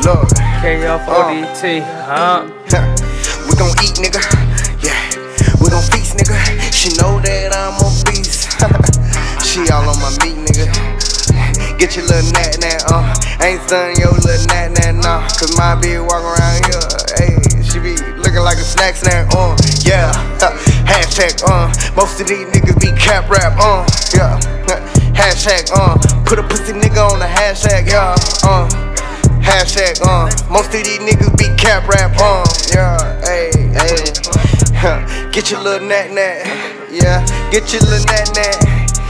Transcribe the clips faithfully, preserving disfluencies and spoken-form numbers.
Look, K F O D T, huh? We gon' eat, nigga. Yeah, we gon' feast, nigga. She know that I'm on beast. She all on my meat, nigga. Get your little nat nat, uh. Ain't stunning your little nat nat, nah. Cause my bitch walk around here, hey, she be looking like a snack snack, uh. Yeah, hashtag, uh. Most of these niggas be cap rap, uh. Yeah, hashtag, uh. Put a pussy nigga on the hashtag, yeah, uh. Hashtag, uh. Most of these niggas be cap rap, uh. Yeah, hey, hey. Get your little nat nat, yeah. Get your little nat nat.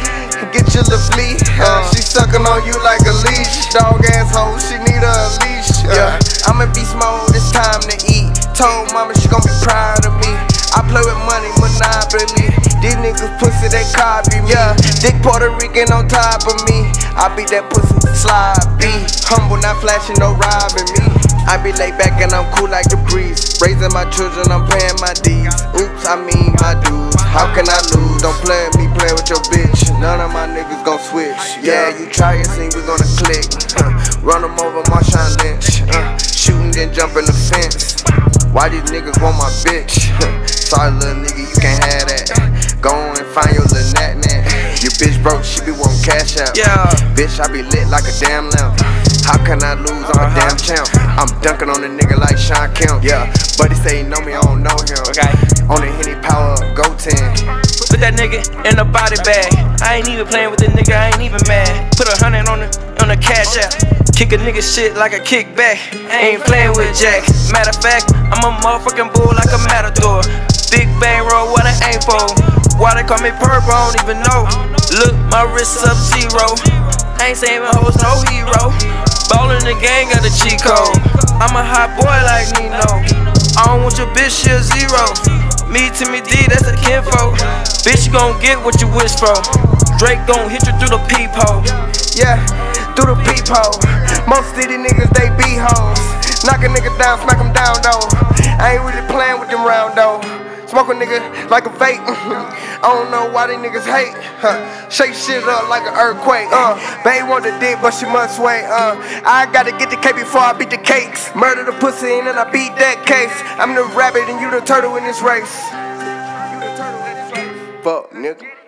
Get your little flea, uh, she sucking on you like a leash. Dog asshole, she need a leash. Uh, yeah, I'm in beast mode, it's time to eat. Told mama she gon' be proud of me. I play with money, monopoly. These niggas pussy, they copy me. Yeah, dick Puerto Rican on top of me. I beat that pussy sloppy. Humble, not flashing, no robbing me. I be laid back and I'm cool like the breeze. Raising my children, I'm paying my D's. Oops, I mean my dues. How can I lose? Don't play with me, play with your bitch. None of my niggas gon' switch. Yeah, you try and see, we gonna click. Uh, run them over, Marshawn Lynch. Uh, shooting, then jump in the fence. Why these niggas want my bitch? Sorry, little nigga, you can't have that. Go on and find your little nat nat. Your bitch broke, she be wanting cash out. Yeah, bitch, I be lit like a damn lamp. How can I lose? I'm a damn champ. I'm dunking on a nigga like Sean Kemp. Yeah, but he say he know me, I don't know him. Okay, on the Henny Power, go ten. Put that nigga in the body bag. I ain't even playing with the nigga, I ain't even mad. Put a hundred on the on the cash app. Kick a nigga shit like a kickback. I ain't playing with Jack. Matter of fact, I'm a motherfucking bull like a matador. Big bang roll, what I aim for. Why they call me PURP, I don't even know. Look, my wrist up zero. I ain't saving hoes, no hero. Ballin' the gang got a cheat code. I'm a hot boy like Nino. I don't want your bitch, she a zero. Me to me D, that's a kinfolk. Bitch, you gon' get what you wish for. Drake gon' hit you through the peephole. Yeah, through the peephole. Most of these niggas, they be hoes. Knock a nigga down, smack him down though. I ain't really playing with them round though. Smoke a nigga like a vape. I don't know why these niggas hate. Huh. Shake shit up like an earthquake. Uh, babe want the dick, but she must wait. Uh, I gotta get the cake before I beat the cakes. Murder the pussy and then I beat that case. I'm the rabbit and you the turtle in this race. Fuck, nigga.